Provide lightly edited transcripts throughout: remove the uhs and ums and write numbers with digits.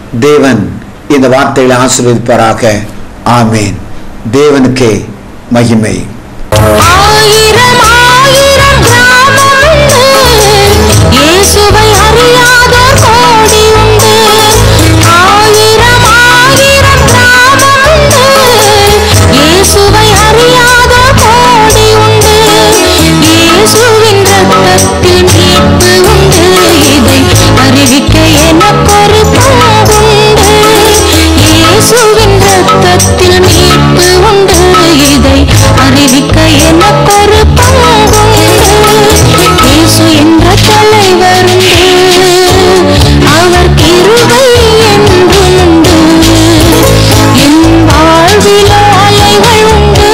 தேவன் இந்த வார்த்தைகளை ஆசீர்வதிப்பாராக. ஆமேன். தேவனுக்கே மகிமை. ஆயிரம் ஆயிரம் கிராமமுண்டு, இயேசுவை அறியாதோர் கோடி உண்டு. ஆயிரம் ஆயிரம் கிராமமுண்டு, இயேசுவை அறியாதோர் கோடி உண்டு. இயேசுவின் ரத்தத்தில் மீட்பு உண்டு, இதை அறிவிக்க எனக்கொரு பங்குண்டு. இயேசுவின் ரத்தத்தில் மீட்பு உண்டு, இதை அறிவிக்க எனக்கொரு பங்குண்டு. இயேசு என்ற தலைவர் உண்டு, அவர் கிருபை என்றுண்டு. என் வாழ்விலோ அலைகள் உண்டு,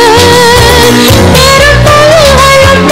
பெரும்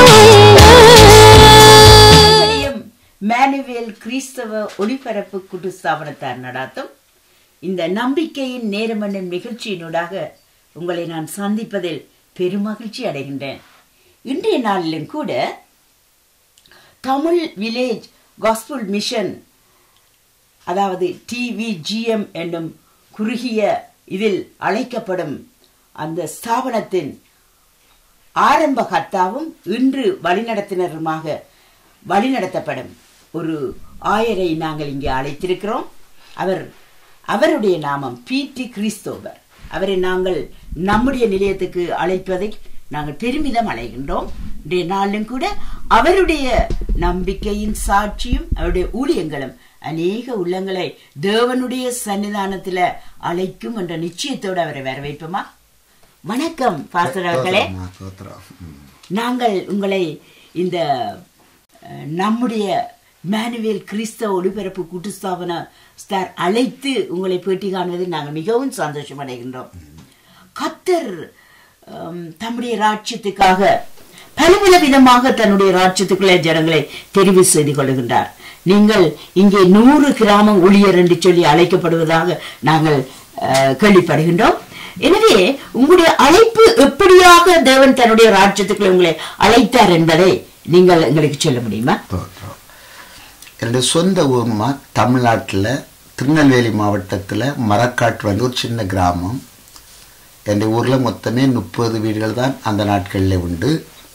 மேனுவேல் கிறிஸ்தவ ஒளிபரப்பு கூட்டு ஸ்தாபனத்தார் நடாத்தும் இந்த நம்பிக்கையின் நேரம் என்னும் நிகழ்ச்சியினூடாக உங்களை நான் சந்திப்பதில் பெருமகிழ்ச்சி அடைகின்றேன். இன்றைய நாளிலும் கூட தமிழ் வில்லேஜ் காஸ்பல் மிஷன், அதாவது TVGM என்னும் குறுகிய இதில் அழைக்கப்படும் அந்த ஸ்தாபனத்தின் ஆரம்ப கர்த்தாவும் இன்று வழிநடத்தினருமாக வழிநடத்தப்படும் ஒரு ஆயரை நாங்கள் இங்கே அழைத்திருக்கிறோம். அவருடைய நாமம் PT கிறிஸ்தோபர். அவரை நாங்கள் நம்முடைய நிலையத்துக்கு அழைப்பதை நாங்கள் பெருமிதம் அடைகின்றோம். இன்றைய நாளிலும் கூட அவருடைய நம்பிக்கையின் சாட்சியும் அவருடைய ஊழியங்களும் அநேக உள்ளங்களை தேவனுடைய சன்னிதானத்தில் அழைக்கும் என்ற நிச்சயத்தோடு அவரை வரவேற்போமா? வணக்கம் பாஸ்டர் அவர்களே. நாங்கள் உங்களை இந்த நம்முடைய மேனுவேல் கிறிஸ்தவ ஒளிபரப்பு கூட்டு ஸ்தாபன ஸ்டார் அழைத்து உங்களை பேட்டி காணுவதில் நாங்கள் மிகவும் சந்தோஷம் அடைகின்றோம். கர்த்தர் தம்முடைய ராஜ்யத்துக்காக பலவித விதமாக தன்னுடைய ராஜ்யத்துக்குள்ளே ஜனங்களை தெரிவு செய்து கொள்கின்றார். நீங்கள் இங்கே 100 கிராம ஊழியர் என்று சொல்லி அழைக்கப்படுவதாக நாங்கள் கேள்விப்படுகின்றோம். எனவே உங்களுடைய அழைப்பு எப்படியாக தேவன் தன்னுடைய ராஜ்யத்துக்குள்ளே உங்களை அழைத்தார் என்பதை நீங்கள் எங்களுக்கு சொல்ல முடியுமா? என்னுடைய சொந்த ஊர்மா தமிழ்நாட்டில் திருநெல்வேலி மாவட்டத்தில் மரக்காட்டு வந்து ஒரு சின்ன கிராமம். என்னுடைய ஊரில் மொத்தமே 30 வீடுகள் தான் அந்த நாட்களில் உண்டு.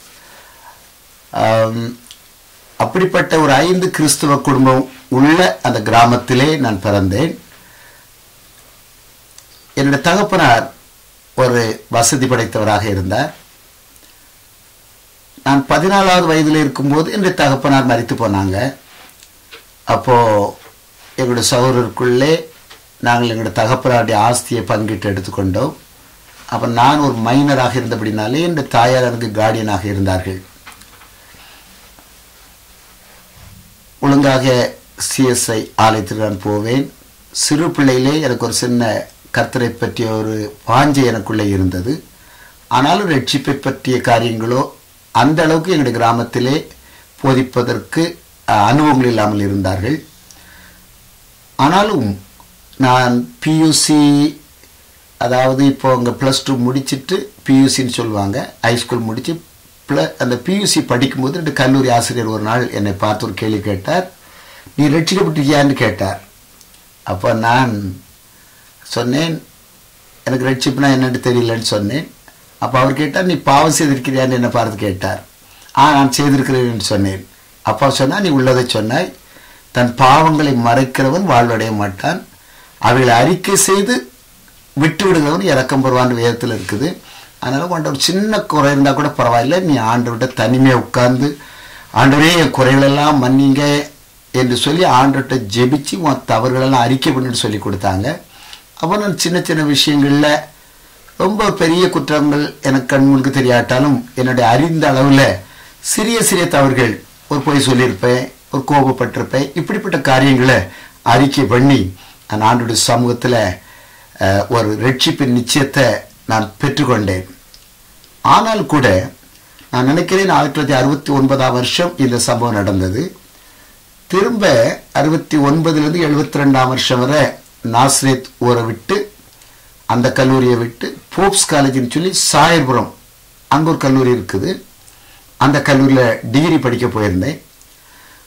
அப்படிப்பட்ட ஒரு 5 கிறிஸ்தவ குடும்பம் உள்ள அந்த கிராமத்திலே நான் பிறந்தேன். என்னுடைய தகப்பனார் ஒரு வசதி படைத்தவராக இருந்தார். நான் 14வது வயதில் இருக்கும்போது என்னுடைய தகப்பனார் மரித்து போனாங்க. அப்போது எங்களுடைய சகோதரருக்குள்ளே நாங்கள் எங்களுடைய தகப்பனாருடைய ஆஸ்தியை பங்கிட்டு எடுத்துக்கொண்டோம். அப்போ நான் ஒரு மைனராக இருந்தபடினாலே என்னுடைய தாயார் எனக்கு கார்டியனாக இருந்தார்கள். ஒழுங்காக CSI ஆலயத்தில் நான் போவேன். சிறு பிள்ளையிலே எனக்கு ஒரு சின்ன கர்த்தரை பற்றிய ஒரு வாஞ்சை எனக்குள்ளே இருந்தது. ஆனாலும் ரட்சிப்பை பற்றிய காரியங்களோ அந்த அளவுக்கு எங்களுடைய கிராமத்திலே போதிப்பதற்கு அனுபவங்கள் இல்லாமல் இருந்தார்கள். ஆனாலும் நான் PUC, அதாவது இப்போ அங்கே +2 முடிச்சுட்டு PUCன்னு சொல்லுவாங்க, ஹைஸ்கூல் முடித்து அந்த PUC படிக்கும்போது ரெண்டு கல்லூரி ஆசிரியர் ஒரு நாள் என்னை பார்த்து ஒரு கேள்வி கேட்டார். நீ ரட்சிக்கப்பட்டிருக்கியான்னு கேட்டார். அப்போ நான் சொன்னேன், எனக்கு ரட்சிப்புனா என்னென்னு தெரியலன்னு சொன்னேன். அப்போ அவர் கேட்டார், நீ பாவம் செய்திருக்கிறியான்னு என்னை பார்த்து கேட்டார். நான் செய்திருக்கிறேன்னு சொன்னேன். அப்பா சொன்னா, நீ உள்ளதை சொன்னாய், தன் பாவங்களை மறைக்கிறவன் வாழ்வடைய மாட்டான், அவைகளை அறிக்கை செய்து விட்டு விடுகிறவன் இறக்கம் பெறுவான்னு வேதத்தில் இருக்குது. அதனால கொண்ட ஒரு சின்ன குறை இருந்தால் கூட பரவாயில்லை, நீ ஆண்டவர்கிட்ட தனிமையாக உட்கார்ந்து ஆண்டவரே என் குறைகளெல்லாம் மன்னிங்க என்று சொல்லி ஆண்டவர்கிட்ட ஜெபிச்சு உன் தவறுகளெல்லாம் அறிக்கை பண்ணிட்டு சொல்லி கொடுத்தாங்க. அப்போ நான் சின்ன சின்ன விஷயங்களில் ரொம்ப பெரிய குற்றங்கள் எனக்கு கண்முழுக்கு தெரியாட்டாலும் என்னுடைய அறிந்த அளவில் சிறிய சிறிய தவறுகள், ஒரு பொய் சொல்லியிருப்பேன், ஒரு கோபப்பட்டிருப்பேன், இப்படிப்பட்ட காரியங்களை அறிக்கை பண்ணி நான் ஆண்டோடைய சமூகத்தில் ஒரு ரட்சிப்பின் நிச்சயத்தை நான் பெற்றுக்கொண்டேன். ஆனால் கூட நான் நினைக்கிறேன் 1969ஆம் வருஷம் இந்த சம்பவம் நடந்தது. திரும்ப 69லேருந்து 72ஆம் வருஷம் வரை நாசரேத் ஊரை விட்டு, அந்த கல்லூரியை விட்டு போப்ஸ் காலேஜ்னு சொல்லி சாயர்புரம் அங்கே ஒரு கல்லூரி இருக்குது, அந்த கல்லூரியில் டிகிரி படிக்க போயிருந்தேன்.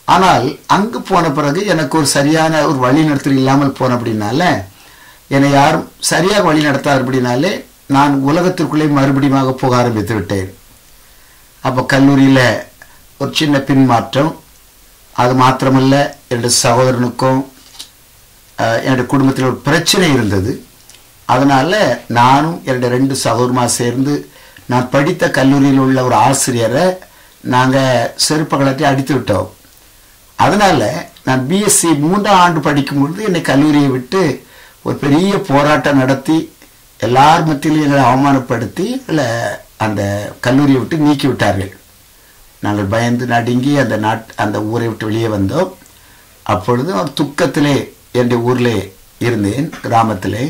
ஆனால் அங்கு போன பிறகு எனக்கு ஒரு சரியான ஒரு வழி நடத்தல் இல்லாமல் போன அப்படின்னால, என்னை யாரும் சரியாக வழி நடத்தாது அப்படின்னாலே நான் உலகத்திற்குள்ளே மறுபடியும் போக ஆரம்பித்து விட்டேன். அப்போ கல்லூரியில் ஒரு சின்ன பின்மாற்றம். அது மாத்திரமல்ல, என்னுடைய சகோதரனுக்கும் என்னுடைய குடும்பத்தில் ஒரு பிரச்சனை இருந்தது. அதனால நானும் என்னுடைய 2 சகோதரமா சேர்ந்து நான் படித்த கல்லூரியில் உள்ள ஒரு ஆசிரியரை நாங்கள் செருப்ப கலட்டி அடித்து விட்டோம். அதனால நான் பிஎஸ்சி 3ஆம் ஆண்டு படிக்கும் பொழுது என்னை கல்லூரியை விட்டு ஒரு பெரிய போராட்டம் நடத்தி எல்லார் மத்தியிலும் எங்களை அவமானப்படுத்தி அந்த கல்லூரியை விட்டு நீக்கி விட்டார்கள். நாங்கள் பயந்து நடுங்கி அந்த ஊரை விட்டு வெளியே வந்தோம். அப்பொழுது ஒரு துக்கத்திலே என்னுடைய ஊரில் இருந்தேன், கிராமத்திலே.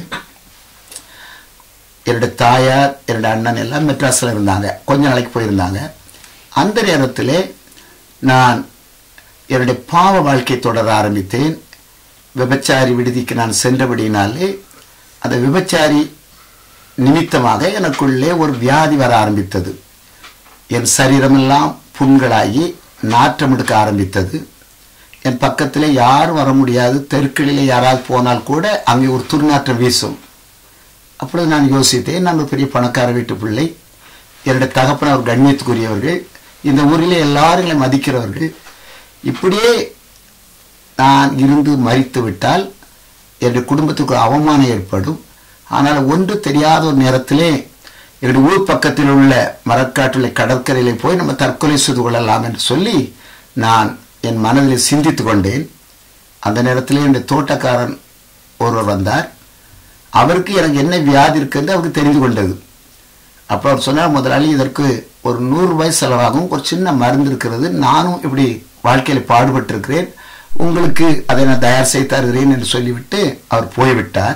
என்னுடைய தாயார், என்னுடைய அண்ணன் எல்லாம் மெட்ராஸில் இருந்தாங்க, கொஞ்ச நாளைக்கு போயிருந்தாங்க. அந்த நேரத்திலே நான் என்னுடைய பாவ வாழ்க்கை தொடர ஆரம்பித்தேன். விபச்சாரி விடுதிக்கு நான் சென்றபடினாலே அந்த விபச்சாரி நிமித்தமாக எனக்குள்ளே ஒரு வியாதி வர ஆரம்பித்தது. என் சரீரமெல்லாம் புண்களாகி நாற்றம் எடுக்க ஆரம்பித்தது. என் பக்கத்தில் யாரும் வர முடியாது. தெருக்களிலே யாராவது போனால் கூட அங்கே ஒரு துர்நாற்றம் வீசும். அப்பொழுது நான் யோசித்தேன், நான் ஒரு பெரிய பணக்கார வீட்டு பிள்ளை, என்னுடைய தகப்பனார் ஒரு கண்ணியத்துக்குரியவர்கள், இந்த ஊரிலே எல்லாரும் மதிக்கிறவர்கள். இப்படியே நான் இருந்து மறித்து விட்டால் என்னுடைய குடும்பத்துக்கு அவமானம் ஏற்படும். ஆனால் ஒன்று தெரியாத ஒரு நேரத்திலே என்னுடைய ஊர் பக்கத்தில் உள்ள மரக்காட்டுள்ள கடற்கரையிலே போய் நம்ம தற்கொலை செய்து கொள்ளலாம் என்று சொல்லி நான் என் மனதில் சிந்தித்து கொண்டேன். அந்த நேரத்திலே என்னுடைய தோட்டக்காரன் ஒருவர் வந்தார். அவருக்கு எனக்கு என்ன வியாதி இருக்குன்னு அவருக்கு தெரிந்து கொண்டது. அப்போ அவர் சொன்னார், முதலாளி இதற்கு ஒரு 100 ரூபாய் செலவாகும், ஒரு சின்ன மருந்து இருக்கிறது, நானும் இப்படி வாழ்க்கையில் பாடுபட்டிருக்கிறேன், உங்களுக்கு அதை நான் தயார் செய்து தருகிறேன் என்று சொல்லிவிட்டு அவர் போய்விட்டார்.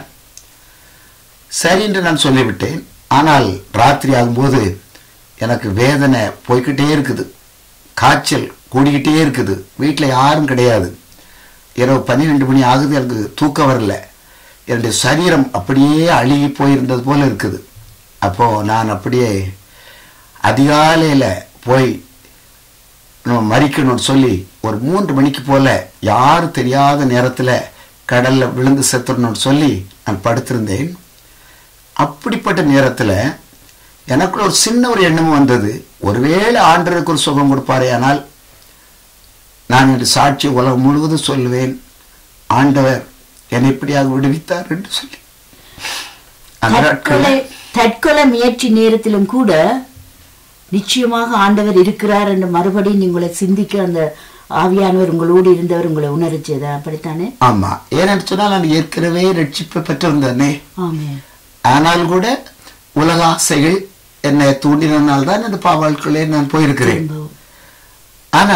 சரி என்று நான் சொல்லிவிட்டேன். ஆனால் ராத்திரி ஆகும்போது எனக்கு வேதனை போய்கிட்டே இருக்குது, காய்ச்சல் கூடிக்கிட்டே இருக்குது, வீட்டில் யாரும் கிடையாது. இரவு 12 மணி ஆகுது, எனக்கு தூக்கம் வரல, என்னுடைய சரீரம் அப்படியே அழுகி போயிருந்தது போல இருக்குது. அப்போ நான் அப்படியே அதிகாலையில் போய் மறிக்கணும்னு சொல்லி ஒரு 3 மணிக்கு போல யாரும் தெரியாத நேரத்தில் கடலில் விழுந்து செத்துடணும்னு சொல்லி நான் படுத்திருந்தேன். அப்படிப்பட்ட நேரத்தில் எனக்குள்ள ஒரு சின்ன ஒரு எண்ணமும் வந்தது, ஒருவேளை ஆண்டவருக்கு ஒரு சுகம் கொடுப்பாரே, ஆனால் நான் இந்த சாட்சி உலகம் முழுவதும் சொல்லுவேன், ஆண்டவர் என்னை இப்படியாக விடுவித்தார் என்று சொல்லி. தற்கொலை முயற்சி நேரத்திலும் கூட நிச்சயமாக ஆண்டவர் இருக்கிறார் என்று மறுபடியும் உங்களை சிந்திக்க அந்த ஆவியானவர் உங்களோடு இருந்தவர் உங்களை உணர்ச்சதா? அப்படித்தானே? ஆமா. ஏன்னு சொன்னால் நான் ஏற்கனவே ரட்சிப்பை பெற்றிருந்தேனே. ஆனால் கூட உலக ஆசைகள் என்னை தூண்டினால்தான் அந்த பாவாளுக்குள்ளே நான் போயிருக்கிறேன். ஆனா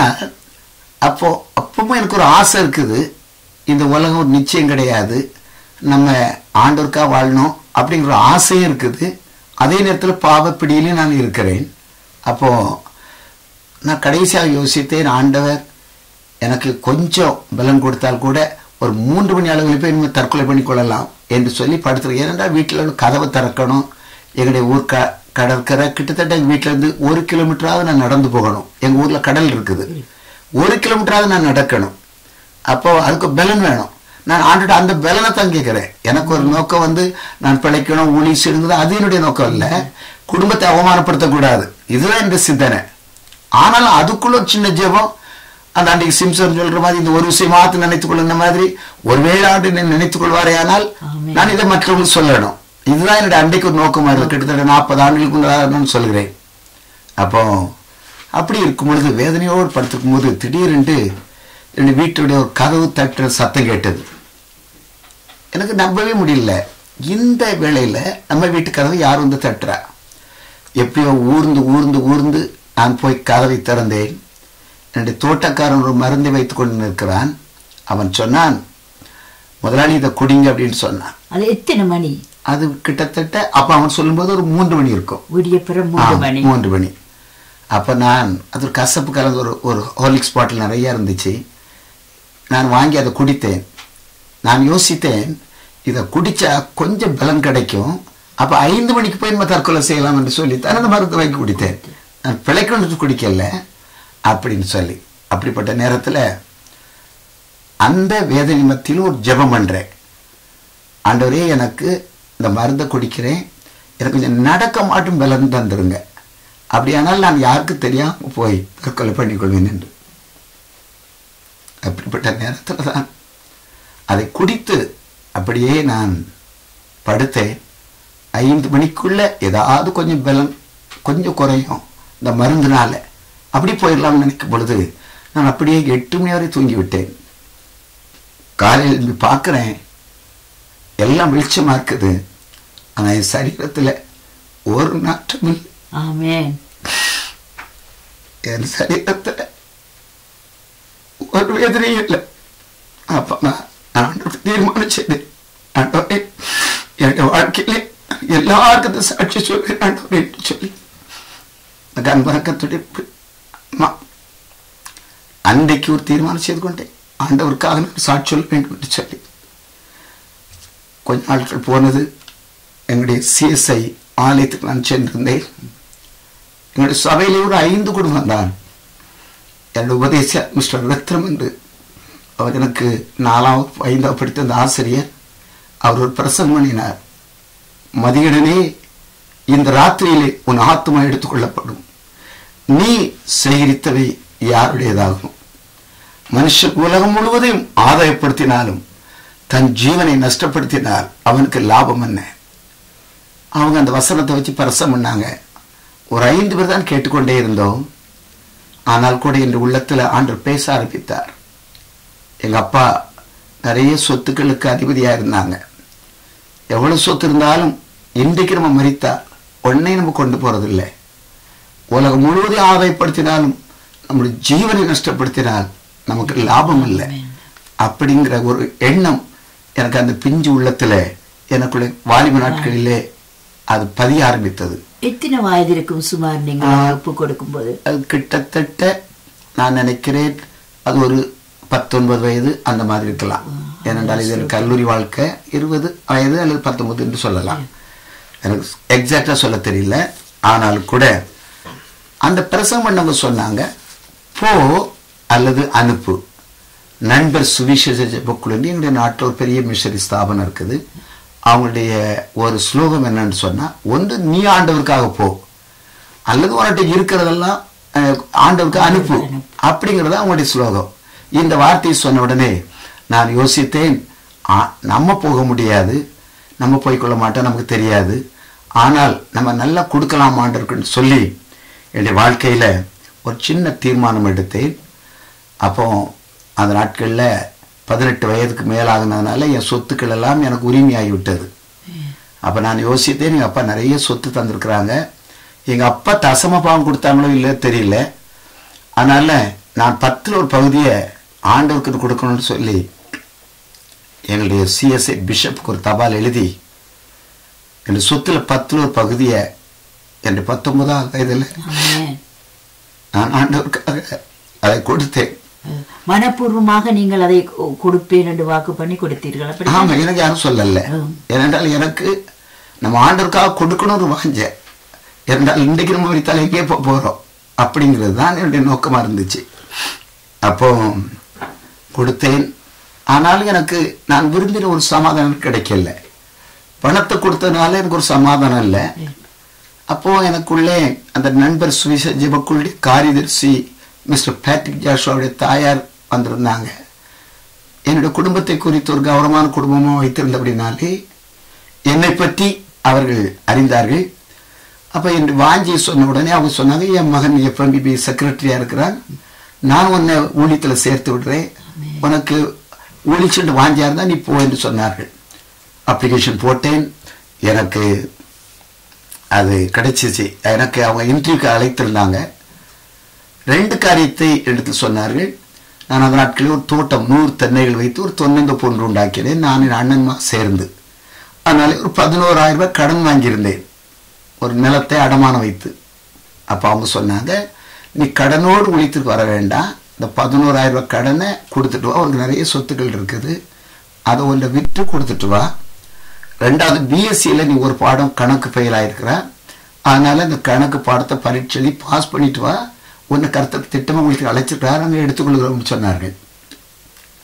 அப்பவும் எனக்கு ஒரு ஆசை இருக்குது, இந்த உலகம் ஒரு நிச்சயம் கிடையாது, நம்ம ஆண்டவருக்கா வாழணும் அப்படிங்கிற ஒரு ஆசையும் இருக்குது. அதே நேரத்தில் பாவப்பிடியிலையும் நான் இருக்கிறேன். அப்போ நான் கடைசியாக யோசித்தேன், ஆண்டவர் எனக்கு கொஞ்சம் பலன் கொடுத்தால் கூட ஒரு 3 மணி அளவில் போய் இனிமேல் தற்கொலை பண்ணிக்கொள்ளலாம் என்று சொல்லி படுத்துருக்கேன். ஏனென்றால் வீட்டில் கதவை திறக்கணும், எங்களுடைய ஊர் கடற்கரை கிட்டத்தட்ட எங்கள் வீட்டிலேருந்து 1 கிலோமீட்டராவது நான் நடந்து போகணும். எங்கள் ஊரில் கடல் இருக்குது, 1 கிலோமீட்டராவது நான் நடக்கணும். அப்போ அதுக்கு பலன் வேணும். நான் ஆண்டுட்டு அந்த பலனை தான் கேட்கிறேன். எனக்கு ஒரு நோக்கம் நான் பிழைக்கணும், ஊழி செய்யணும், அது என்னுடைய நோக்கம் இல்லை. குடும்பத்தை அவமானப்படுத்தக்கூடாது, இதுதான் என்ற சிந்தனை. ஆனாலும் அதுக்குள்ள ஒரு சின்ன ஜெபம், அந்த அன்றைக்கு சிம்சன் சொல்ற மாதிரி இந்த ஒரு விஷயம் மாத்து நினைத்துக் கொள்ளுന്ന மாதிரி ஒருவேளை ஆண்டு நினைத்துக் கொள்வாரே, ஆனால் நான் இதை மற்றவங்களுக்கு சொல்லணும். இதுதான் என்னுடைய அன்றைக்கு ஒரு நோக்கமா இருக்கு. கிட்டத்தட்ட 40 ஆண்டுகளுக்கு நான் சொல்கிறேன். அப்போ அப்படி இருக்கும் பொழுது வேதனையோடு படுத்துக்கும் போது திடீரென்று என்னுடைய வீட்டுடைய ஒரு கதவு தட்டுற சத்தம் கேட்டது. எனக்கு நம்பவே முடியல. இந்த வேளையில நம்ம வீட்டு கதவை யார் தட்டுறா? எப்படியோ ஊர்ந்து ஊர்ந்து ஊர்ந்து நான் போய் கதவை திறந்தேன். என்னுடைய தோட்டக்காரன் ஒரு மருந்தை வைத்துக் கொண்டு நிற்கிறான். அவன் சொன்னான், முதலாளி இதை குடிங்க அப்படின்னு சொன்னான். அது எத்தனை மணி? அது கிட்டத்தட்ட அப்ப அவன் சொல்லும்போது ஒரு 3 மணி இருக்கும், 3 மணி. அப்ப நான் அது கசப்பு கலந்து ஒரு ஹார்லிக்ஸ் பாட்டில் நிறைய இருந்துச்சு. நான் வாங்கி அதை குடித்தேன். நான் யோசித்தேன், இதை குடிச்சா கொஞ்சம் பலன் கிடைக்கும், அப்ப 5 மணிக்கு போய் நம்ம தற்கொலை செய்யலாம் என்று சொல்லி தான் அந்த மருந்து வாங்கி குடித்தேன். நான் பிழைக்கணும்னு குடிக்கல அப்படின்னு சொல்லி. அப்படிப்பட்ட நேரத்தில் அந்த வேதனை மத்தியில் ஒரு ஜெபம் பண்றேன். ஆண்டவரே, எனக்கு இந்த மருந்தை குடிக்கிறேன், எனக்கு கொஞ்சம் நடக்க மாட்டும் பலன் தந்துருங்க, அப்படியானால் நான் யாருக்கு தெரியாம போய் தற்கொலை பண்ணிக்கொள்வேன் என்று. அப்படிப்பட்ட நேரத்தில் தான் அதை குடித்து அப்படியே நான் படுத்தேன். 5 மணிக்குள்ள ஏதாவது கொஞ்சம் பலன் கொஞ்சம் குறையும் இந்த மருந்துனால, அப்படி போயிடலாம்னு நினைக்கும் பொழுது நான் அப்படியே 8 மணி வரை தூங்கி விட்டேன். காலையில் பார்க்குறேன், எல்லாம் வெளிச்சமா இருக்குது, ஆனா என் சரீரத்தில் ஒரு நாட்டம் இல்லை. ஆமென். என் சரீரத்தில் ஒரு வேதனையும் இல்லை. அப்ப நான் ஆண்டவருக்கு தீர்மானம் செய்தேன், ஆண்டவரே, என்னுடைய வாழ்க்கையிலே எல்லாருக்கும் இந்த சாட்சி சொல்வேன் ஆண்டவரே என்று சொல்லி அன்பரக்கத்துடைய அன்றைக்கு ஒரு தீர்மானம் செய்து கொண்டேன், ஆண்டவருக்காக நான் சாட்சி சொல்ல வேண்டும் என்று சொல்லி. கொஞ்ச நாட்கள் போனது. எங்களுடைய சிஎஸ்ஐ ஆலயத்துக்கு நான் சென்றிருந்தேன். எங்களுடைய சபையிலே ஒரு 5 குடும்பம் தான். என்னுடைய உபதேச மிஸ்டர் ரத்னம் என்று அவர் எனக்கு 4வது 5வது படித்த அந்த ஆசிரியர், அவர் ஒரு பிரசங்கம் பண்ணினார். மதியடனே இந்த ராத்திரியிலே உன் ஆத்மா எடுத்துக்கொள்ளப்படும், நீ சேகரித்தவை யாருடையதாகும்? மனுஷன் உலகம் முழுவதையும் ஆதாயப்படுத்தினாலும் தன் ஜீவனை நஷ்டப்படுத்தினால் அவனுக்கு லாபம் என்ன? அவங்க அந்த வசனத்தை வச்சு பிரசங்கம் பண்ணாங்க. ஒரு 5 பேர் தான் கேட்டுக்கொண்டே இருந்தோம். ஆனால் கூட என்ற உள்ளத்துல ஆண்டவர் பேச ஆரம்பித்தார். எங்க அப்பா நிறைய சொத்துக்களுக்கு அதிபதியா இருந்தாங்க. எவ்வளவு சொத்து இருந்தாலும் இன்றைக்கு நம்ம மரித்தா உடனே நம்ம கொண்டு போறதில்லை. உலகம் முழுவதையும் ஆதாயப்படுத்தினாலும் நம்முடைய ஜீவனை நஷ்டப்படுத்தினால் நமக்கு லாபம் இல்லை அப்படிங்கிற ஒரு எண்ணம் எனக்கு அந்த பிஞ்சு உள்ளத்துல எனக்குள்ள வாலிப நாட்களிலே அது பதிய ஆரம்பித்தது. எத்தனை வயது இருக்கும் சுமார் நீங்க ஒப்பு கொடுக்கும் போது? அது கிட்டத்தட்ட நான் நினைக்கிறேன் அது ஒரு 19 வயது அந்த மாதிரி இருக்கலாம். ஏனென்றால் இது எனக்கு கல்லூரி வாழ்க்கை 20 வயது அல்லது 19 என்று சொல்லலாம். எனக்கு எக்ஸாக்டா சொல்ல தெரியல. ஆனால் கூட அந்த பிரசங்கம் பண்ணவங்க சொன்னாங்க, போ அல்லது அனுப்பு, நண்பர் சுவிசேஷ ஜெபக்குழு. எங்களுடைய நாட்டில் ஒரு பெரிய மிஷனரி ஸ்தாபனம் இருக்குது. அவங்களுடைய ஒரு ஸ்லோகம் என்னன்னு சொன்னா, ஒன்று நீ ஆண்டவருக்காக போ, அல்லது உன்கிட்ட இருக்கிறதெல்லாம் ஆண்டவருக்கு அனுப்பு, அப்படிங்கிறது அவங்களுடைய ஸ்லோகம். இந்த வார்த்தையை சொன்ன உடனே நான் யோசித்தேன், நம்ம போக முடியாது, நம்ம போய்கொள்ள மாட்டோம், நமக்கு தெரியாது, ஆனால் நம்ம நல்லா கொடுக்கலாம் ஆண்டவருக்குன்னு சொல்லி என்னுடைய வாழ்க்கையில ஒரு சின்ன தீர்மானம் எடுத்தேன். அப்போ அந்த நாட்களில் 18 வயதுக்கு மேலாகினதுனால என் சொத்துக்கள் எல்லாம் எனக்கு உரிமையாகி விட்டது. அப்போ நான் யோசித்தேன், எங்கள் அப்பா நிறைய சொத்து தந்திருக்கிறாங்க, எங்கள் அப்பா தசம பாவம் கொடுத்தாங்களோ இல்லையோ தெரியல, அதனால நான் 10ல் ஒரு பகுதியை ஆண்டவருக்கு கொடுக்கணும்னு சொல்லி எங்களுடைய சிஎஸ்ஐ பிஷப்புக்கு ஒரு தபால் எழுதி என் சொத்துல 10ல் ஒரு பகுதியை என் 19வது வயதில் நான் ஆண்டவருக்காக அதை கொடுத்தேன். மனப்பூர்வமாக நீங்கள் அதை கொடுப்பேன் என்று வாக்கு பண்ணி கொடுத்தீர்கள்? ஆமா, எனக்கு யாரும் சொல்லல. ஏனென்றால் எனக்கு நம்ம ஆண்டவருக்காக கொடுக்கணும் ஒரு வாஞ்ச. ஏனென்றால் இன்றைக்கு நம்ம விரித்தால் எங்கே போறோம் அப்படிங்கிறது தான் என்னுடைய நோக்கமா இருந்துச்சு. அப்போ கொடுத்தேன். ஆனாலும் எனக்கு நான் விரும்பின ஒரு சமாதானம் கிடைக்கல. பணத்தை கொடுத்ததுனால எனக்கு ஒரு சமாதானம் இல்லை. அப்போ எனக்குள்ளே அந்த நண்பர் சுவிசேஷ ஜெபக்குழுடைய காரியதர்சி மிஸ்டர் பேட்ரிக் ஜாஷுவாவுடைய தாயார் வந்திருந்தாங்க. என்னுடைய குடும்பத்தை குறித்து ஒரு கௌரவமான குடும்பமாக வைத்திருந்தபடினாலே என்னை பற்றி அவர்கள் அறிந்தார்கள். அப்போ என் வாஞ்சியை சொன்ன உடனே அவங்க சொன்னாங்க, என் மகன் FMBB செக்ரட்டரியா இருக்கிறான், நான் உன்னை ஊழியத்தில் சேர்த்து விடுறேன், உனக்கு ஊழிச்சுட்டு வாஞ்சியா இருந்தா நீ போ என்று சொன்னார்கள். அப்ளிகேஷன் போட்டேன், எனக்கு அது கிடைச்சிச்சு. எனக்கு அவங்க இன்டர்வியூக்கு அழைத்திருந்தாங்க. 2 காரியத்தை எடுத்து சொன்னார்கள். நான் அந்த நாட்களில் ஒரு தோட்டம் 100 தென்னைகள் வைத்து ஒரு தொன்னந்த பொன்று உண்டாக்கினேன், நான் என் அண்ணன்மா சேர்ந்து. அதனால ஒரு 11,000 ரூபாய் கடன் வாங்கியிருந்தேன், ஒரு நிலத்தை அடமானம் வைத்து. அப்போ அவங்க சொன்னாங்க, நீ கடனோடு உழைத்துக்கு வர வேண்டாம், இந்த 11,000 ரூபாய் கடனை கொடுத்துட்டு வா, அவருக்கு நிறைய சொத்துக்கள் இருக்குது, அதை ஒன்றை விற்று கொடுத்துட்டு வா. 2வது BSCயில் நீ ஒரு பாடம் கணக்கு ஃபெயில் ஆயிருக்கிற, அதனால இந்த கணக்கு பாடத்தை பரீட்சை பாஸ் பண்ணிட்டு வா, உன்னை கருத்து திட்டமாக உங்களுக்கு அழைச்சிட்டாரு, அங்கே எடுத்துக்கொள்கிறோம்னு சொன்னார்கள்.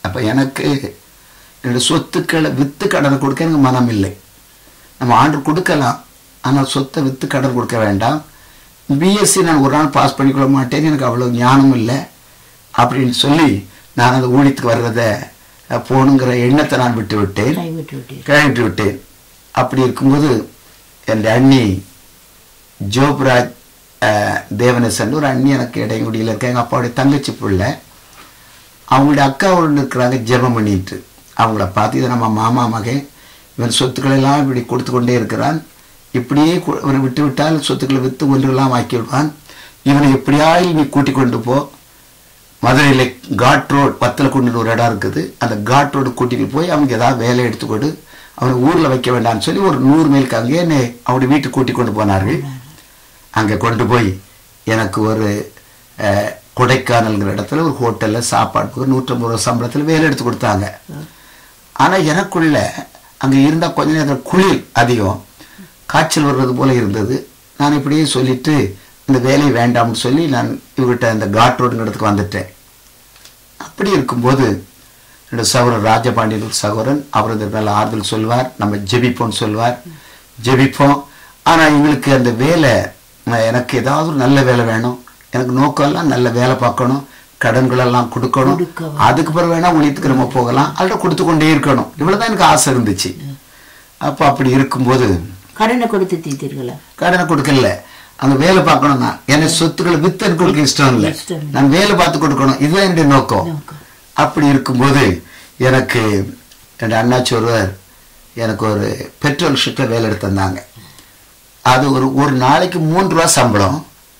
அப்போ எனக்கு என்னுடைய சொத்துக்களை விற்று கடன் கொடுக்க எனக்கு மனம் இல்லை. நம்ம ஆண்டு கொடுக்கலாம், ஆனால் சொத்தை விற்று கடன் கொடுக்க வேண்டாம். பிஎஸ்சி நான் ஒரு நாள் பாஸ் பண்ணிக்கொள்ள மாட்டேன், எனக்கு அவ்வளோ ஞானம் இல்லை அப்படின்னு சொல்லி நான் அந்த ஊழியத்துக்கு வர்றதை போகணுங்கிற எண்ணத்தை நான் கைவிட்டு விட்டேன். அப்படி இருக்கும்போது என் அண்ணி ஜோப்ராஜ் தேவனேசன் ஒரு அண்ணி எனக்கு இடைங்குடியில் இருக்க எங்கள் அப்பாவுடைய தங்கச்சி பிள்ளை, அவங்களுடைய அக்கா ஒன்று இருக்கிறாங்க ஜெபம் பண்ணிட்டு. அவங்கள பார்த்து இதை நம்ம மாமா மகன் இவன் சொத்துக்களை எல்லாம் இப்படி கொடுத்து கொண்டே இருக்கிறான், இப்படியே இவனை விட்டு விட்டால் சொத்துக்களை விற்று ஒன்றுலாம் ஆக்கி விடுவான், இவனை எப்படியாவது நீ கூட்டிக் கொண்டு போ, மதுரையில் காட் ரோடு வத்தலக்குண்டு ஒரு இடம் இருக்குது, அந்த காட் ரோடு கூட்டிகிட்டு போய் அவனுக்கு ஏதாவது வேலை எடுத்துக்கொடு, அவனை ஊரில் வைக்க வேண்டாம்னு சொல்லி ஒரு 100 மைலுக்கு அங்கே என்னை அவனுடைய வீட்டுக்கு கூட்டி கொண்டு போனார்கள். அங்கே கொண்டு போய் எனக்கு ஒரு கொடைக்கானல்ங்கிற இடத்துல ஒரு ஹோட்டலில் சாப்பாட்டுக்கு ஒரு 150 ரூபா சம்பளத்தில் வேலை எடுத்து கொடுத்தாங்க. ஆனால் எனக்குள்ள அங்கே இருந்தால் கொஞ்ச நேரத்தில் குளிர் அதிகம், காய்ச்சல் வர்றது போல இருந்தது. நான் இப்படியே சொல்லிட்டு இந்த வேலை வேண்டாம்னு சொல்லி நான் இவர்கிட்ட அந்த காட் ரோடுங்கிற இடத்துக்கு வந்துட்டேன். அப்படி இருக்கும்போது என்னோட சகோதரன் ராஜபாண்டியன் ஒரு சகோதரன், அவர் இந்த நல்ல ஆறுதல் சொல்வார், நம்ம ஜெபிப்போம்னு சொல்வார், ஜெபிப்போம். ஆனால் எங்களுக்கு அந்த வேலை, எனக்கு ஏதாவது ஒரு நல்ல வேலை வேணும், எனக்கு நோக்கம்லாம் நல்ல வேலை பார்க்கணும், கடன்களெல்லாம் கொடுக்கணும், அதுக்கு பிறகு வேணா ஊழியத்துக்கு நம்ம போகலாம், அதில் கொடுத்து கொண்டே இருக்கணும், இவ்வளோதான் எனக்கு ஆசை இருந்துச்சு. அப்போ அப்படி இருக்கும்போது கடனை கொடுத்து தீர்த்தீர்களா? கடனை கொடுக்கல, அங்கே வேலை பார்க்கணும் தான். எனக்கு சொத்துக்களை வித்து எனக்கு கொடுக்க இஷ்டம் இல்லை, நான் வேலை பார்த்து கொடுக்கணும், இதுதான் என்னுடைய நோக்கம். அப்படி இருக்கும்போது எனக்கு என் அண்ணாச்சி ஒருவர் எனக்கு ஒரு பெட்ரோல் ஷிப்பில் வேலை எடுத்து தந்தாங்க. அது ஒரு நாளைக்கு 3 ரூபா சம்பளம்,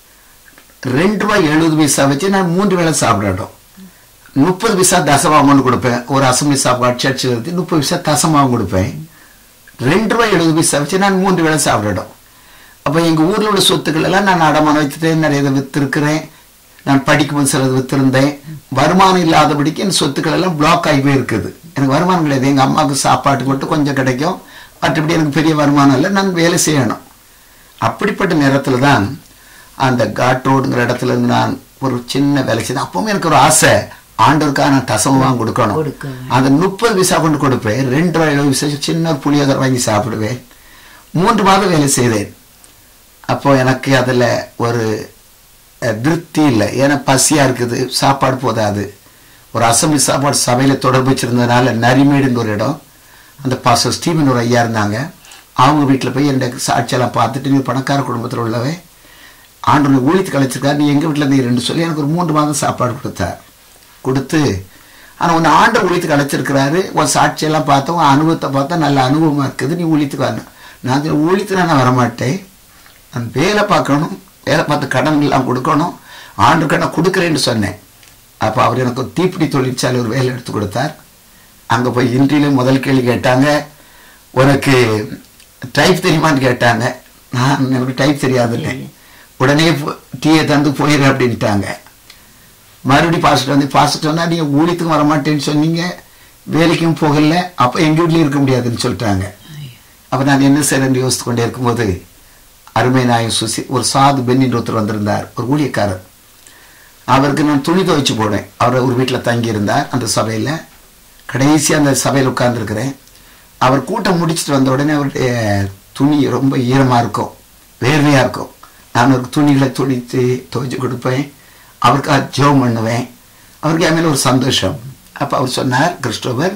2 ரூபாய் 70 பைசா வச்சு நான் 3 வேளை சாப்பிடணும். 30 பைசா தசமாவும் கொண்டு கொடுப்பேன், ஒரு அசம்பளி சாப்பாடு சர்ச்சில் இருந்து 30 பைசா தசமாவும் கொடுப்பேன். 2 ரூபாய் 70 பைசா வச்சு நான் 3 வேளை சாப்பிடணும். அப்போ எங்கள் ஊரில் உள்ள சொத்துக்கள் எல்லாம் நான் அடமானம் வச்சுட்டேன், நிறைய இதை விற்றுருக்கிறேன், நான் படிக்கும்போது சிலது விற்றுருந்தேன். வருமானம் இல்லாதபடிக்கு என் சொத்துக்கள் எல்லாம் பிளாக் ஆகி போயிருக்குது. எனக்கு வருமானம் கிடையாது, எங்கள் அம்மாவுக்கு சாப்பாட்டுக்கு மட்டும் கொஞ்சம் கிடைக்கும், மற்றபடி எனக்கு பெரிய வருமானம் இல்லை, நான் வேலை செய்யணும். அப்படிப்பட்ட நேரத்தில் தான் அந்த காட் ரோடுங்கிற இடத்துல இருந்து நான் ஒரு சின்ன வேலை செய்தேன். அப்பவும் எனக்கு ஒரு ஆசை, ஆண்டவருக்காக நான் தசமமாக கொடுக்கணும். அந்த 30 பைசா கொண்டு கொடுப்பேன், 2 ரூபாய் 70 பைசா சின்ன புளியோதரை வாங்கி சாப்பிடுவேன். 3 மாதம் வேலை செய்தேன். அப்போ எனக்கு அதில் ஒரு திருப்தி இல்லை, ஏன்னா பசியாக இருக்குது, சாப்பாடு போதாது. ஒரு அசம்பிளி சாப்பாடு சபையில் தொடர்பு வச்சுருந்ததுனால நரிமேடுன்னு ஒரு இடம், அந்த பாஸ்டர் ஸ்டீவன் ஒரு ஐயா இருந்தாங்க, அவங்க வீட்டில் போய் என்னுடைய சாட்சியெல்லாம் பார்த்துட்டு, நீ பணக்கார குடும்பத்தில் உள்ளவே, ஆண்டவனை ஊழியத்துக்கு அழைச்சிருக்காரு, நீ எங்கள் வீட்டில் இருந்துன்னு சொல்லி எனக்கு ஒரு 3 மாதம் சாப்பாடு கொடுத்து, ஆனால் உன்னை ஆண்டவர் ஊழியத்துக்கு அழைச்சிருக்கிறாரு, உன் சாட்சியெல்லாம் பார்த்தா, உன் அனுபவத்தை பார்த்தா நல்ல அனுபவமாக இருக்குது, நீ ஊழியத்துக்கு வரணும். நான் ஊழியத்துக்கு நான் வரமாட்டேன், நான் வேலை பார்க்கணும், வேலை பார்த்து கடன் எல்லாம் கொடுக்கணும், ஆண்டு கடன் கொடுக்குறேன்னு சொன்னேன். அப்போ அவர் எனக்கு ஒரு தீப்பிடி தொழிற்சாலை ஒரு வேலை எடுத்து கொடுத்தார். அங்கே போய் இன்டர்வியூல முதல் கேள்வி கேட்டாங்க, உனக்கு டைப் தெரியுமான்னு கேட்டாங்க. நான் எனக்கு டைப் தெரியாதுன்னு உடனே டீயை தந்து போயிரு அப்படின்ட்டாங்க. மறுபடியும் பாஸ்டர் வந்தால் நீங்கள் ஊழியத்துக்கும் வரமாட்டேன்னு சொன்னீங்க, வேலைக்கும் போகல, அப்போ எங்கள் வீட்லேயும் இருக்க முடியாதுன்னு சொல்லிட்டாங்க. அப்போ நான் என்ன செய்யறேன்னு யோசித்து கொண்டே இருக்கும்போது அருமை நாயன் சுசி ஒரு சாது பெண்ணின் ஒருத்தர் வந்திருந்தார், ஒரு ஊழியக்காரர். அவருக்கு நான் துணி துவைச்சு போனேன். அவர் ஒரு வீட்டில் தங்கியிருந்தார் அந்த சபையில். கடைசியாக அந்த சபையில் உட்கார்ந்துருக்கிறேன். அவர் கூட்டம் முடிச்சுட்டு வந்த உடனே அவருடைய துணி ரொம்ப ஈரமாக இருக்கும், வேர்வையாக இருக்கும். நான் அவருக்கு துணிகளை துவைச்சு கொடுப்பேன், அவருக்காக ஜெபம் பண்ணுவேன். அவருக்கு என் மேலே ஒரு சந்தோஷம். அப்போ அவர் சொன்னார், கிறிஸ்டோபர்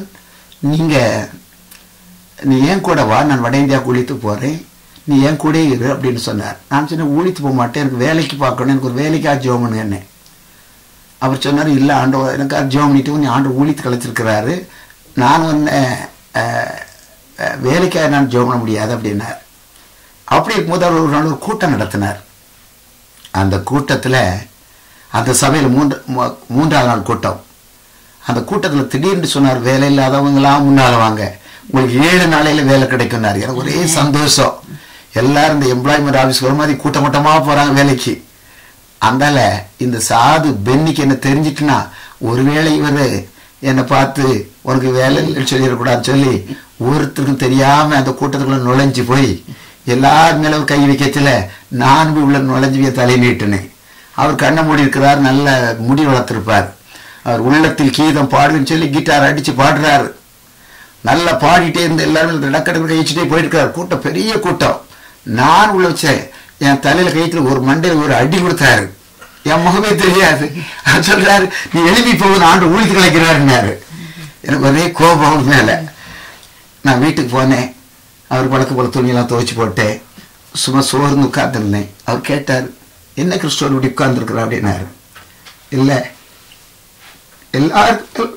நீ ஏன் கூட வா, நான் வட இந்தியா ஊழியத்துக்கு போகிறேன், நீ ஏன் கூட இரு அப்படின்னு சொன்னார். நான் சொன்னேன், ஊழித்து போக மாட்டேன், எனக்கு வேலைக்கு பார்க்கணும், எனக்கு ஒரு வேலைக்காக ஜெபம் பண்ணுங்க. அவர் சொன்னார், இல்லை ஆண்டவர் எனக்காக ஜெபம் பண்ணிட்டு நீ ஆண்டு ஊழித்து கழிச்சிருக்கிறாரு, நான் ஒன்று வேலைக்காக நான் ஜெபம் பண்ண முடியாது அப்படின்னார். அப்படி இருக்கும்போது அவர் ஒரு நாள் ஒரு கூட்டம் நடத்தினார். அந்த கூட்டத்தில் அந்த சபையில் 3ஆவது நாள் கூட்டம். அந்த கூட்டத்தில் திடீர்னு சொன்னார், வேலை இல்லாதவங்களாம் முன்னால் வாங்க, உங்களுக்கு 7 நாளையில் வேலை கிடைக்கும்னாரு. எனக்கு ஒரே சந்தோஷம். எல்லாரும் இந்த எம்ப்ளாய்மெண்ட் ஆஃபீஸ் ஒரு மாதிரி கூட்டமாக போகிறாங்க வேலைக்கு. அதனால இந்த சாது பென்னிக்கு என்ன தெரிஞ்சிட்டுனா, ஒருவேளை இவர் என்னை பார்த்து உனக்கு வேலை சொல்லிடக்கூடாதுன்னு சொல்லி ஒருத்தருக்கும் தெரியாமல் அந்த கூட்டத்துக்குள்ள நுழைஞ்சு போய் எல்லாரும் மேலே கை வைக்கச்சில நான் உள்ள நுழைஞ்சு தலை நீட்டினேன். அவர் கண்ணை மூடி இருக்கிறார், நல்ல முடி வளர்த்துருப்பார். அவர் உள்ளத்தில் கீதம் பாடுன்னு சொல்லி கிட்டார் அடிச்சு பாடுறாரு. நல்லா பாடிட்டே இருந்த எல்லாரும் டக்கடக்கு கழிச்சுட்டே போயிருக்காரு. கூட்டம் பெரிய கூட்டம். நான் உள்ள வச்சேன், என் தலையில கைத்துல ஒரு மண்டையில ஒரு அடி கொடுத்தாரு. என் முகமே தெரியாது. அவர் சொல்றாரு, நீ எழுப்பி போகுது ஆண்டு ஊழித்து கலைக்கிறாருன்னாரு. எனக்கு ஒரே கோபம் மேல. நான் வீட்டுக்கு போனேன். அவர் பழக்க போல துணியெல்லாம் துவைச்சு போட்டேன். சும்மா சோர்ந்து உட்கார்ந்துருந்தேன். அவர் கேட்டார், என்ன கிறிஸ்டோர் இப்படி உட்கார்ந்துருக்குறா அப்படின்னாரு. இல்லை, எல்லாருக்கும்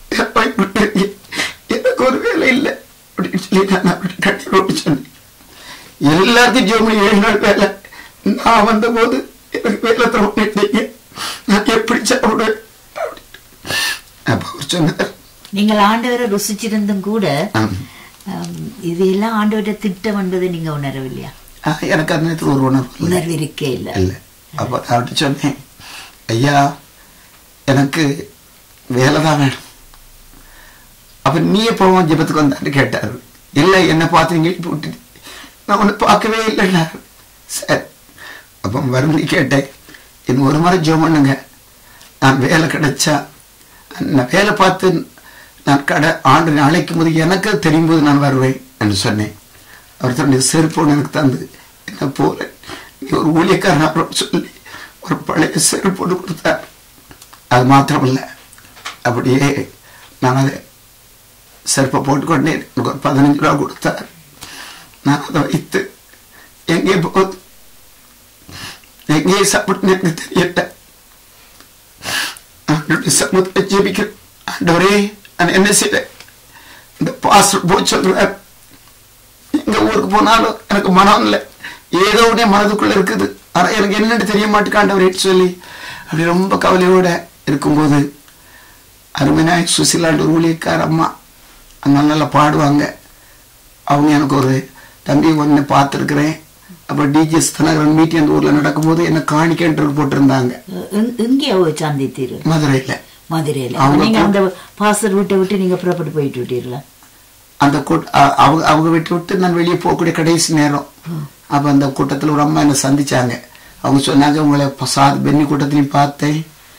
எனக்கு ஒரு வேலை இல்லை அப்படின்னு சொல்லி நான் அப்படி கட்டி போட்டு சொன்னேன். எல்லாருக்கும் ஜோமணி 7 நாள் வேலை. நான் வந்த போது எனக்கு வேலை தரீங்க, நான் எப்படி சாப்பிடுவேன் அப்ப அவர் சொன்னார். நீங்கள் ஆண்டவரை ருசிச்சிருந்தும் கூட இதெல்லாம் ஆண்டவரை திட்டம் என்பதை நீங்க உணரவில்லையா? எனக்கு அந்த நேரத்தில் ஒரு உணர்வு இருக்கே இல்லை. அப்போ அவர்கிட்ட சொன்னேன், ஐயா எனக்கு வேலை தான் வேணும். அப்ப நீ எப்பவும் ஜெபத்துக்கு வந்தான்னு கேட்டாரு. இல்லை, என்ன பார்த்து எழுப்பி விட்டு நான் உன்னை பார்க்கவே இல்லைன்னாரு. சரி, அப்போ மறுபடியும் கேட்டேன், இன்னும் ஒரு முறை ஜெபம் பண்ணுங்க, நான் வேலை கிடைச்சா நான் வேலை பார்த்து நான் ஆண்டு அழைக்கும் போது எனக்கு தெரியும் போது நான் வருவேன் என்று சொன்னேன். அவர் தன்னுடைய செருப்போடு எனக்கு தந்து, என்ன போல நீ ஒரு ஊழியக்காரன் சொல்லி ஒரு பழைய செருப்போடு கொடுத்தார். அது மாத்திரமில்ல, அப்படியே நான் அதை செருப்பை போட்டுக்கொண்டேன். எனக்கு ஒரு 15 ரூபா கொடுத்தார். நான் அதை வைத்து எங்கே போகுது, எங்கே சாப்பிட்டு எனக்கு தெரியட்ட. சமூகத்தை ஜெபிக்கிறேன். ஆண்டவரே, நான் என்ன செய்வேன்? இந்த பாஸ்டர் போய் சொல்றார், எங்க ஊருக்கு போனாலும் எனக்கு மனம் இல்லை, ஏதோ உடனே மனதுக்குள்ள இருக்குது, ஆனா எனக்கு என்னன்னு தெரிய மாட்டேக்காண்டவரே சொல்லி அப்படி ரொம்ப கவலையோட இருக்கும்போது அருமையாய் சுசிலாண்டு ஒரு ஊழியக்கார அம்மா அங்க நல்லா பாடுவாங்க. அவங்க எனக்கு ஒரு தம்பி ஒன்று பார்த்துருக்கிறேன். அப்போ டிஜிஎஸ் தினகரன் மீட்டிங் அந்த ஊர்ல நடக்கும்போது என்ன காணிக்கன்று போட்டிருந்தாங்க. மதுரையில. நீங்க அந்த பாஸ்டர் வீட்டை விட்டு நீங்க புறப்பட்டு போயிட்டு விட்டீங்களா? அந்த அவங்க விட்டு நான் வெளியே போகக்கூடிய கடைசி நேரம். அப்ப அந்த கூட்டத்தில் ஒரு அம்மா என்ன சந்திச்சாங்க. அவங்க சொன்னாங்க, உங்களை பென்னி கூட்டத்திலையும் பார்த்தேன்,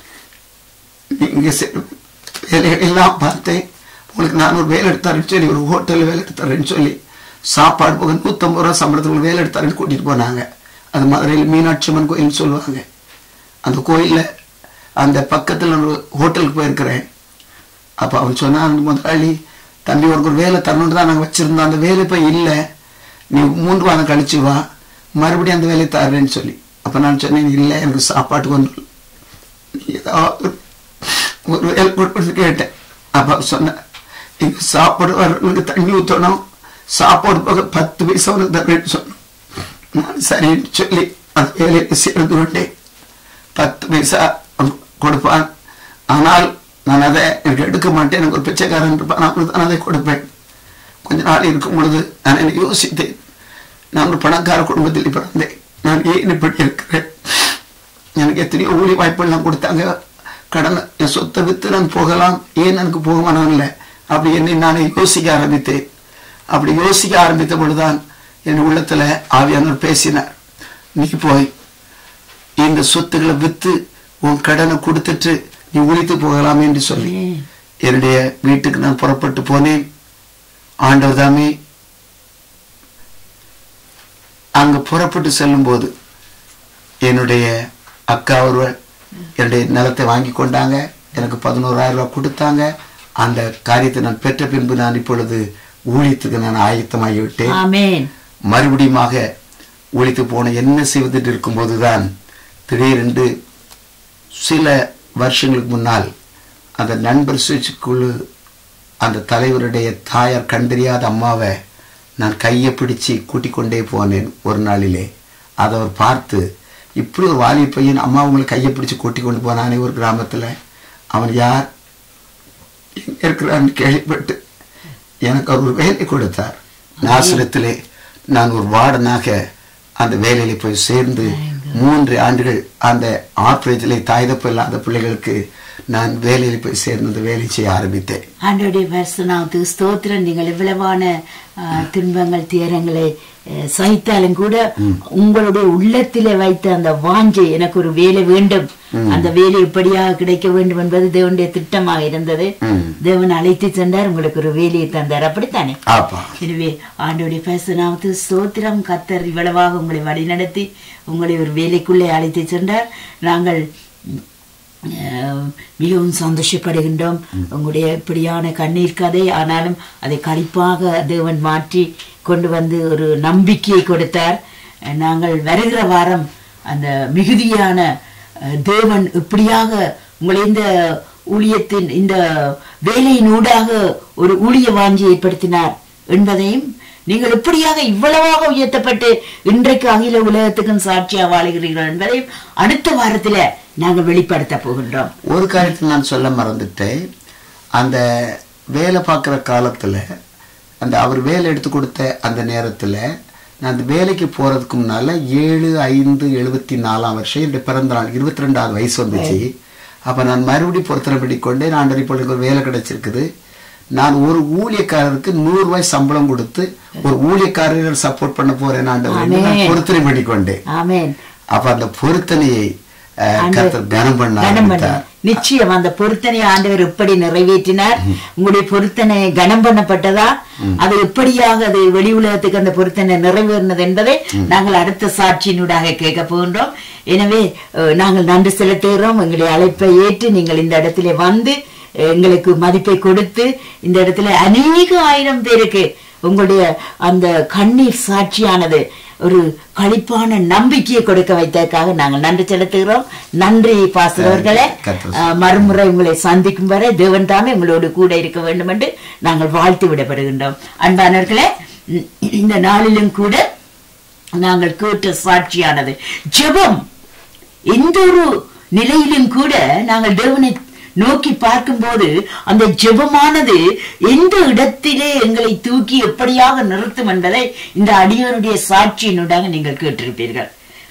நீங்க வேலையெல்லாம் பார்த்தேன், உங்களுக்கு நான் ஒரு வேலை எடுத்தாருன்னு சொல்லி ஒரு ஹோட்டலில் வேலை எடுத்தாருன்னு சொல்லி சாப்பாடு போக 150 ரூபா சம்பளத்துக்கு வேலை எடுத்தாருன்னு கூட்டிட்டு போனாங்க. அது மதுரையில் மீனாட்சி அம்மன் கோயில்னு சொல்லுவாங்க. அந்த கோயில்ல அந்த பக்கத்தில் ஒரு ஹோட்டலுக்கு போயிருக்கிறேன். அப்போ அவன் சொன்னான், முதலாளி தம்பி உனக்கு ஒரு வேலை தரணுன்னு தான் நாங்கள் வச்சிருந்தோம், அந்த வேலை இப்போ இல்லை, நீ 3 வாரம் கழிச்சு வா, மறுபடியும் அந்த வேலையை தர்றேன்னு சொல்லி. அப்போ நான் சொன்னேன், இல்லை எனக்கு சாப்பாட்டுக்கு ஒன்று, நீ ஏதாவது ஒரு வேலை கொடுப்பேன்னு கேட்டேன். அப்போ சொன்னேன், இங்கே சாப்பாடு வர்றவங்களுக்கு தண்ணி ஊற்றணும், சாப்பாடு போக 10 பைசா உனக்கு தர்றேன்னு சொன்னேன். நான் சரின்னு சொல்லி அந்த வேலையை சேர்ந்து கொண்டேன். 10 பைசா கொடுப்பான், ஆனால் நான் அதை எனக்கு எடுக்க மாட்டேன், எனக்கு ஒரு பிச்சைக்காரன் இருப்பான், நான் தான் அதை கொடுப்பேன். கொஞ்ச நாள் இருக்கும் பொழுது நான் என்னை யோசித்தேன், நான் ஒரு பணக்கார குடும்பத்தில் பிறந்தேன், நான் ஏன் இப்படி இருக்கிறேன்? எனக்கு எத்தனையோ ஊழிய வாய்ப்புகள் கொடுத்தாங்க, கடன் என் சொத்தை வித்து நான் போகலாம், ஏன் எனக்கு போக மனம் இல்லை? அப்படி என்னை நானே யோசிக்க ஆரம்பித்தேன். அப்படி யோசிக்க ஆரம்பித்த பொழுதுதான் என் உள்ளத்துல ஆவியானவர் பேசினார், நீ போய் இந்த சொத்துக்களை வித்து உன் கடனை கொடுத்துட்டு நீ உழைத்து போகலாம் என்று சொல்லி என்னுடைய வீட்டுக்கு நான் புறப்பட்டு போனேன். ஆண்டவர் தாமே அங்க புறப்பட்டு செல்லும் போது என்னுடைய அக்கா ஒருவர் என்னுடைய நிலத்தை வாங்கி கொண்டாங்க, எனக்கு 11,000 ரூபாய் கொடுத்தாங்க. அந்த காரியத்தை நான் பெற்ற பின்பு நான் இப்பொழுது ஊழியத்துக்கு நான் ஆயத்தமாகிவிட்டேன். மறுபடியுமாக ஊழித்து போன என்ன செய்வதற்கு இருக்கும் போதுதான் திடீரென்று சில வருஷங்களுக்கு முன்னால் அந்த நண்பர் சுவிட்சுக்குழு அந்த தலைவருடைய தாயார் கண்டறியாத அம்மாவை நான் கையை பிடிச்சு கூட்டிக் கொண்டே போனேன் ஒரு நாளிலே. அதை அவர் பார்த்து, இப்படி ஒரு வாலி பையன் அம்மா அவங்களை கையை பிடிச்சு கூட்டிக் கொண்டு போனானே ஒரு கிராமத்தில், அவன் யார் எங்க இருக்கிறான்னு கேள்விப்பட்டு எனக்கு அவர் ஒரு வேலை கொடுத்தார். நாசரத்திலே நான் ஒரு வார்டனாக அந்த வேலையில போய் சேர்ந்து 3 ஆண்டுகள் அந்த ஆர்பரேஜிலே தாய்தப்பு இல்லாத பிள்ளைகளுக்கு நான் வேலையில் போய் சேர்ந்து வேலை செய்ய ஆரம்பித்தேன். ஆண்டவருடைய பரிசுநாமத்துக்கு ஸ்தோத்திரம். நீங்கள் எவ்வளவான துன்பங்கள் துயரங்களை சகித்தாலும் கூட உங்களுடைய உள்ளத்திலே வைத்த அந்த வாஞ்சை, எனக்கு ஒரு வேலை வேண்டும், அந்த வேலை இப்படியாக கிடைக்க வேண்டும் என்பது தேவனுடைய திட்டமாக இருந்தது. தேவன் அழைத்து சென்றார், உங்களுக்கு ஒரு வேலையை தந்தார். அப்படித்தானே? எனவே ஆண்டவருடைய பரிசுநாமத்துக்கு ஸ்தோத்திரம். கர்த்தர் இவ்வளவாக உங்களை வழிநடத்தி உங்களை ஒரு வேலைக்குள்ளே அழைத்து சென்றார். நாங்கள் மிகவும் சந்தோஷப்படுகின்றோம். உங்களுடைய இப்படியான கண்ணீர் கதை, ஆனாலும் அதை களிப்பாக தேவன் மாற்றி கொண்டு வந்து ஒரு நம்பிக்கையை கொடுத்தார். நாங்கள் வருகிற வாரம் அந்த மிகுதியான தேவன் இப்படியாக உங்களை இந்த ஊழியத்தின் இந்த வேலையின் ஊடாக ஒரு ஊழிய வாஞ்சி ஏற்படுத்தினார் என்பதையும், நீங்கள் இப்படியாக இவ்வளவாக உயர்த்தப்பட்டு இன்றைக்கு அகில உலகத்துக்கும் சாட்சியாக வாழுகிறீர்கள் என்பதையும் அடுத்த வாரத்துல நாங்கள் வெளிப்படுத்த போகின்றோம். ஒரு காரியத்தை நான் சொல்ல மறந்துட்டேன். அந்த வேலை பார்க்குற காலத்துல, அந்த அவர் வேலை எடுத்து கொடுத்த அந்த நேரத்துல, நான் அந்த வேலைக்கு போறதுக்கு முன்னால 7/5/74 என்னுடைய பிறந்த நாள் 22வது வயசு வந்துச்சு. அப்ப நான் மறுபடியும் பொருத்தனை கொண்டே நான் இப்போ ஒரு வேலை கிடைச்சிருக்குது. நான் ஒரு ஊழியக்காரருக்கு 100 ரூபாய் சம்பளம் கொடுத்து ஒரு ஊழியக்காரர்கள் சப்போர்ட் பண்ண போறேன் பொருத்தனை பண்ணிக்கொண்டேன். அப்ப அந்த பொருத்தனையை நிச்சயம் அந்த பொருத்தனையை ஆண்டவர் எப்படி நிறைவேற்றினார், உங்களுடைய பொருத்தனை கனம் பண்ணப்பட்டதா, அது எப்படியாக அது வெளி உலகத்துக்கு அந்த பொருத்தனை நிறைவேறினது என்பதை நாங்கள் அடுத்த சாட்சியினூடாக கேட்க போகின்றோம். எனவே நாங்கள் நன்றி செலுத்துகிறோம். எங்களுடைய அழைப்பை ஏற்று நீங்கள் இந்த இடத்திலே வந்து எங்களுக்கு மதிப்பை கொடுத்து இந்த இடத்துல அநேக ஆயிரம் பேருக்கு உங்களுடைய அந்த கண்ணீர் சாட்சியானது ஒரு களிப்பான நம்பிக்கையை கொடுக்க வைத்ததற்காக நாங்கள் நன்றி செலுத்துகிறோம். நன்றி பாஸ்டர்களே. மறுமுறை உங்களை சந்திக்கும் வரை தேவன் தாமே உங்களோடு கூட இருக்க வேண்டும் என்று நாங்கள் வாழ்த்து விடப்படுகின்றோம். அன்பானவர்களே, இந்த நாளிலும் கூட நாங்கள் கேட்ட சாட்சியானது ஜெபம். எந்த ஒரு நிலையிலும் கூட நாங்கள் தேவனை நோக்கி பார்க்கும் போது அந்த ஜெபமானது எந்த இடத்திலே எங்களை தூக்கி எப்படியாக நிறுத்தும் என்பதை இந்த அடியோருடைய சாட்சியினூடாக நீங்கள் கேட்டிருப்பீர்கள்.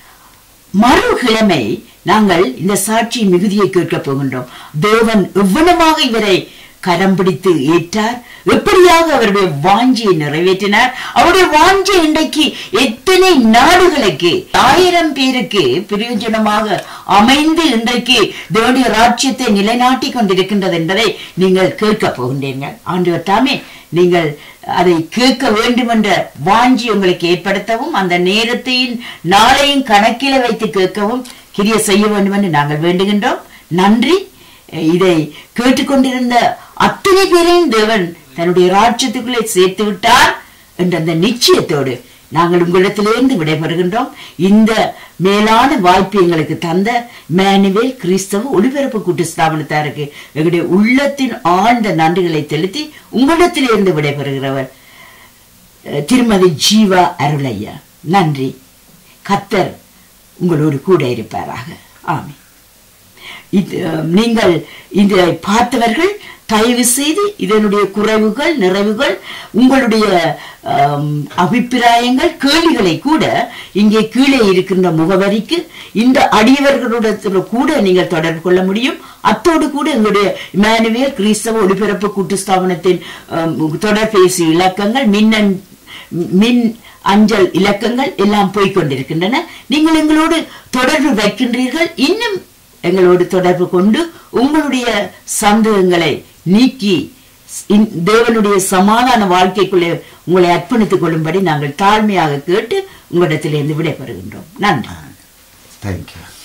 மறுகிழமை நாங்கள் இந்த சாட்சி மிகுதியை கேட்க போகின்றோம். தேவன் எவ்வளவாக இவரை கரம் பிடித்து ஏற்றார், எப்படியாக அவருடைய வாஞ்சியை நிறைவேற்றினார். அவருடைய வாஞ்சி இன்றைக்கு எத்தனை நாடுகளுக்கு 1000 பேருக்கு பிரயோஜனமாக அமைந்து இன்றைக்கு தேவனுடைய ராஜ்யத்தை நிலைநாட்டி கொண்டிருக்கின்றது என்பதை நீங்கள் கேட்க போகின்றீர்கள். ஆண்டவர் தாமே நீங்கள் அதை கேட்க வேண்டும் என்ற வாஞ்சி உங்களுக்கு ஏற்படுத்தவும், அந்த நேரத்தையும் நாளையும் கணக்கில வைத்து கேட்கவும் கிரியை செய்ய வேண்டும் என்று நாங்கள் வேண்டுகின்றோம். நன்றி. இதை கேட்டுக்கொண்டிருந்த அத்தனை பேரையும் தேவன் தன்னுடைய ராஜ்யத்துக்குள்ளே சேர்த்து விட்டார் என்ற அந்த நிச்சயத்தோடு நாங்கள் உங்களிடத்திலிருந்து விடைபெறுகின்றோம். இந்த மேலான வாய்ப்பு எங்களுக்கு தந்த மேனுவேல் கிறிஸ்தவ ஒளிபரப்பு கூட்டு ஸ்தாபனத்தாருக்கு எங்களுடைய உள்ளத்தின் ஆழ்ந்த நன்றிகளை செலுத்தி உங்களிடத்திலிருந்து விடைபெறுகிறவர் திருமதி ஜீவா அருளையா. நன்றி. கர்த்தர் உங்களோடு கூட இருப்பாராக. ஆமென். நீங்கள் இதை பார்த்தவர்கள் தயவு செய்து இதனுடைய குறைவுகள் நிறைவுகள் உங்களுடைய அபிப்பிராயங்கள் கேள்விகளை கூட இங்கே கீழே இருக்கின்ற முகவரிக்கு இந்த அடியவர்களுடன் கூட நீங்கள் தொடர்பு கொள்ள முடியும். அத்தோடு கூட எங்களுடைய இமானுவேல் கிறிஸ்தவ ஒளிபரப்பு கூட்டு ஸ்தாபனத்தின் தொடர்பேசி இலக்கங்கள் மின் அஞ்சல் இலக்கங்கள் எல்லாம் போய்கொண்டிருக்கின்றன. நீங்கள் எங்களோடு தொடர்பு வைக்கின்றீர்கள். இன்னும் எங்களோடு தொடர்பு கொண்டு உங்களுடைய சந்தேகங்களை நீக்கி தேவனுடைய சமாதான வாழ்க்கைக்குள்ளே உங்களை அர்ப்பணித்துக் கொள்ளும்படி நாங்கள் தாழ்மையாக கேட்டு உங்களிடத்திலிருந்து விடைபெறுகின்றோம். நன்றி. தேங்க்யூ.